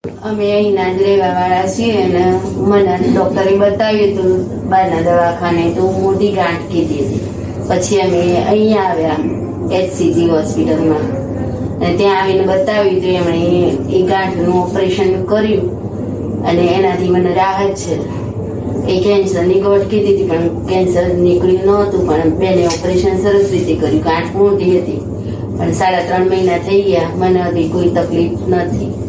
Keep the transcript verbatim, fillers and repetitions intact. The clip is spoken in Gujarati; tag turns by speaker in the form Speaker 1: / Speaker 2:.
Speaker 1: અમે અહીંના જ રહેવાવાળા છીએ અને મને ડોક્ટરે બતાવ્યું હતું બહારના દવાખાને તો મોટી ગાંઠ કીધી હતી. પછી અમે અહીંયા આવ્યા એચસીજી હોસ્પિટલમાં અને ત્યાં આવીને બતાવ્યું તો એમણે એ ગાંઠનું ઓપરેશન કર્યું અને એનાથી મને રાહત છે. એ કેન્સરની ગોઠ કીધી હતી પણ કેન્સર નીકળ્યું નહોતું, પણ બેને ઓપરેશન સરસ રીતે કર્યું. ગાંઠ મોટી હતી પણ સાડા ત્રણ મહિના થઈ ગયા, મને હજી કોઈ તકલીફ નથી.